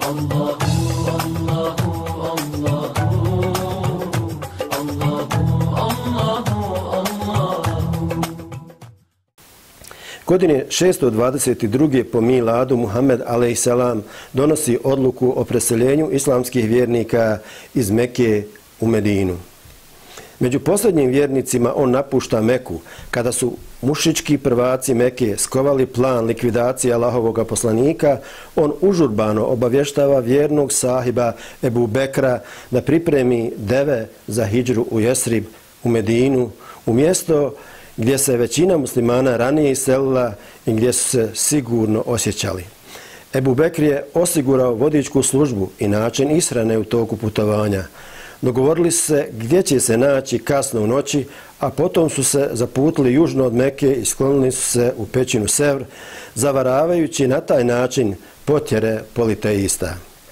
Godine 622. po miladu Muhammed a.s. donosi odluku o preseljenju islamskih vjernika iz Mekke u Medinu. Među posljednjim vjernicima on napušta Meku kada su mušički prvaci Mekke skovali plan likvidacije Allahovog poslanika. On užurbano obavještava vjernog sahiba Ebu Bekra da pripremi deve za hidžru u Jesrib u Medinu, u mjesto gdje se većina muslimana ranije iselila i gdje su se sigurno osjećali. Ebu Bekr je osigurao vodičku službu i način ishrane u toku putovanja. Dogovorili su se gdje će se naći kasno u noći, a potom su se zaputili južno od Mekke i sklonili su se u pećinu Sevr, zavaravajući na taj način potjere politeista.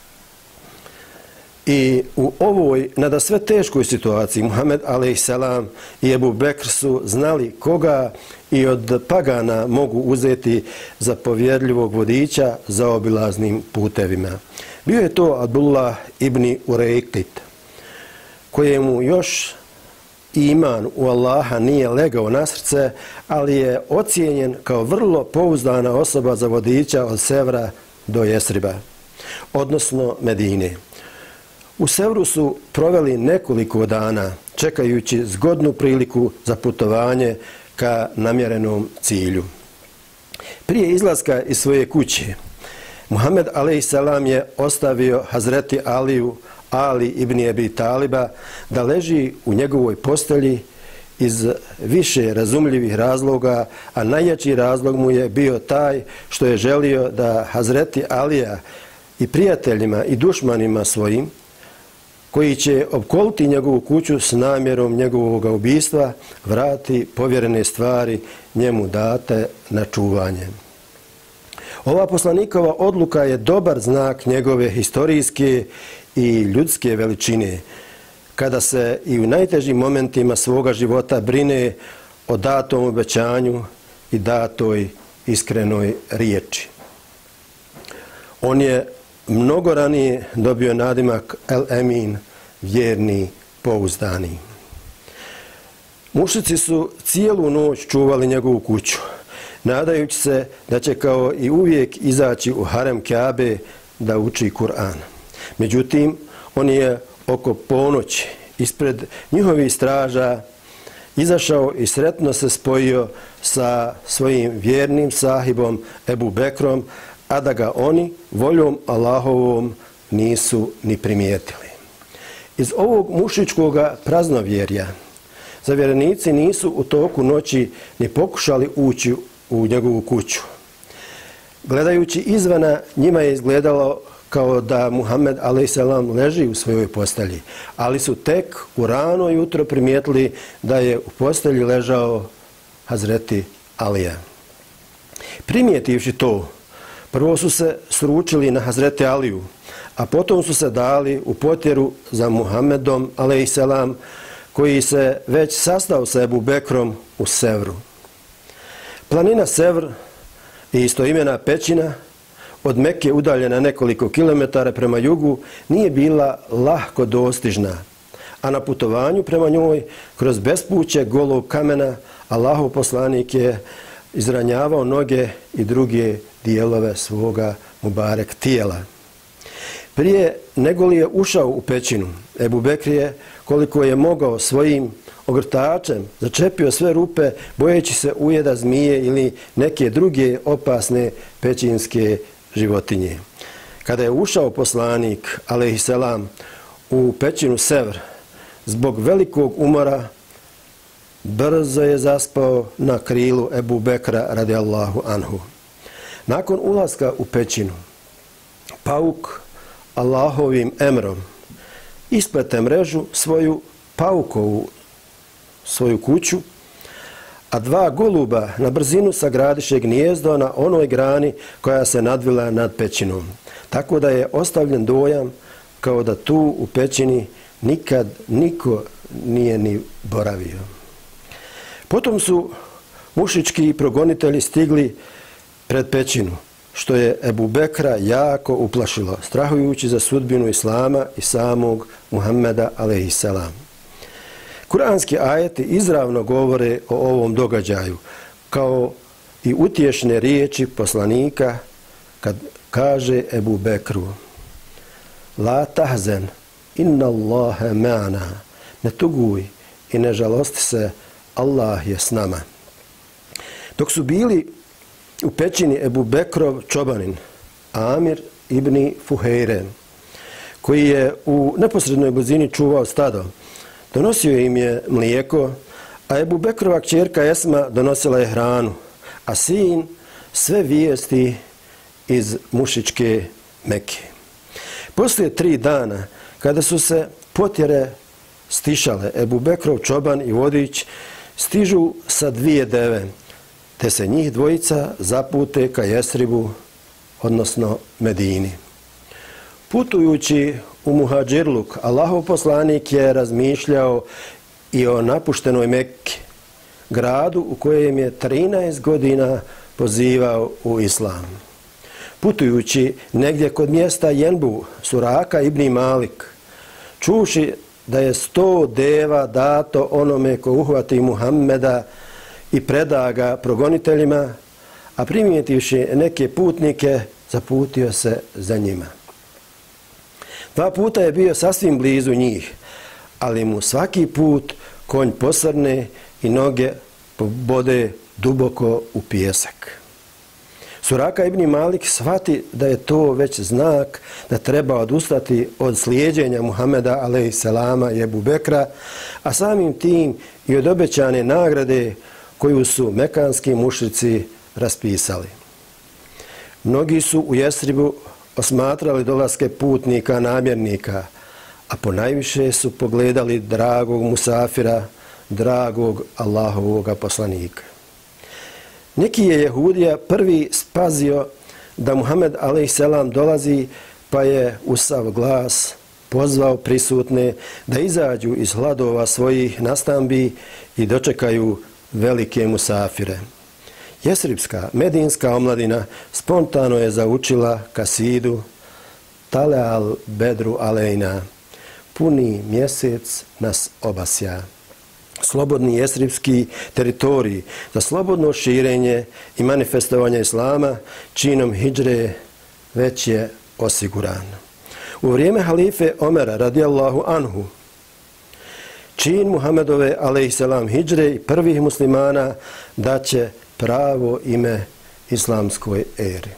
I u ovoj nadasve teškoj situaciji Muhammed a.s. i Ebu Bekr su znali koga i od pagana mogu uzeti za povjerljivog vodiča za obilaznim putevima. Bio je to Abdullah ibn Urejkit, kojemu još iman u Allaha nije legao na srce, ali je ocijenjen kao vrlo pouzdana osoba za vodiča od Sevra do Jesriba, odnosno Medine. U Sevru su proveli nekoliko dana, čekajući zgodnu priliku za putovanje ka namjerenom cilju. Prije izlaska iz svoje kuće, Muhammed a.s. je ostavio Hazreti Ali ibn Abi Taliba da leži u njegovoj postelji iz više razumljivih razloga, a najjači razlog mu je bio taj što je želio da Hazreti Alija i prijateljima i dušmanima svojim, koji će opkoliti njegovu kuću s namjerom njegovog ubistva, vrati povjerene stvari njemu date na čuvanje. Ova poslanikova odluka je dobar znak njegove historijske i ljudske veličine, kada se i u najtežim momentima svoga života brine o datom obećanju i datoj iskrenoj riječi. On je mnogo ranije dobio nadimak El Emin, vjerni, pouzdani. Mušici su cijelu noć čuvali njegovu kuću, nadajući se da će kao i uvijek izaći u harem Kjabe da uči Kur'an. Međutim, on je oko ponoći ispred njihovih straža izašao i sretno se spojio sa svojim vjernim sahibom Ebu Bekrom, a da ga oni voljom Allahovom nisu ni primijetili. Iz ovog mušičkog praznovjerja zavjerenici nisu u toku noći ni pokušali ući u njegovu kuću. Gledajući izvana, njima je izgledalo kao da Muhammed a.s. leži u svojoj postelji, ali su tek u rano jutro primijetili da je u postelji ležao Hazreti Alija. Primijetivši to, prvo su se sručili na Hazreti Aliju, a potom su se dali u potjeru za Muhammedom a.s. koji se već sastao sa Ebu Bekrom u Sevru. Planina Sevr i istoimena pećina od Mekke udaljena nekoliko kilometara prema jugu nije bila lahko dostižna, a na putovanju prema njoj kroz bespuće golog kamena Allahov poslanik je izranjavao noge i druge dijelove svoga mubarek tijela. Prije nego li je ušao u pećinu, Ebu Bekr je, koliko je mogao, svojim ogrtačem začepio sve rupe, bojeći se ujeda zmije ili neke druge opasne pećinske životinje. Kada je ušao poslanik, a.s. u pećinu Sevr, zbog velikog umora, brzo je zaspao na krilu Ebu Bekra radijallahu anhu. Nakon ulaska u pećinu, pauk Allahovim emrom isplete mrežu svoju paukovu, svoju kuću, a dva goluba na brzinu sagradiše gnijezdo na onoj grani koja se nadvila nad pećinom. Tako da je ostavljen dojam kao da tu u pećini nikad niko nije ni boravio. Potom su mušički progonitelji stigli pred pećinu, što je Ebu Bekra jako uplašilo, strahujući za sudbinu Islama i samog Muhammeda a.s. Kuranski ajeti izravno govore o ovom događaju, kao i utješne riječi poslanika kad kaže Ebu Bekru: La tahzen, inna Allahe ma'ana, ne tuguj i ne žalosti se, Allah je s nama. Dok su bili u pećini Ebu Bekrov čobanin, Amir ibn Fuhejre, koji je u neposrednoj blizini čuvao stado, donosio im je mlijeko, a Ebu Bekrova kćerka Esma donosila je hranu, a sin sve vijesti iz mušičke Mekke. Poslije 3 dana, kada su se potjere stišale, Ebu Bekrov čoban i vodič stižu sa 2 deve, te se njih dvojica zapute ka Jesribu, odnosno Medini. Putujući u Muhadžirluk, Allahov poslanik je razmišljao i o napuštenoj Mekki, gradu u kojem je 13 godina pozivao u islam. Putujući negdje kod mjesta Jenbu, Suraka ibn Malik, čuši da je 100 deva dato onome ko uhvati Muhammeda i preda ga progoniteljima, a primijetivši neke putnike, zaputio se za njima. 2 puta je bio sasvim blizu njih, ali mu svaki put konj posrne i noge pobode duboko u pijesak. Suraka ibn Malik shvati da je to već znak da treba odustati od slijeđenja Muhammeda a.s. i Ebu Bekra, a samim tim i od obećane nagrade koju su mekanski mušrici raspisali. Mnogi su u Jesribu osmatrali dolaske putnika, namjernika, a ponajviše su pogledali dragog musafira, dragog Allahovoga poslanika. Neki je Jehudija prvi spazio da Muhammed a.s. dolazi, pa je u sav glas pozvao prisutne da izađu iz hladova svojih nastambi i dočekaju velike musafire. Jesribska, medinska omladina spontano je zaučila kasidu Tale al bedru alejna, puni mjesec nas obasja. Slobodni jesribski teritorij za slobodno širenje i manifestovanje islama činom hidžre već je osiguran. U vrijeme halife Omera radijallahu anhu, čin Muhammedove a.s. hidžre i prvih muslimana daće pravo ime islamskoj eri.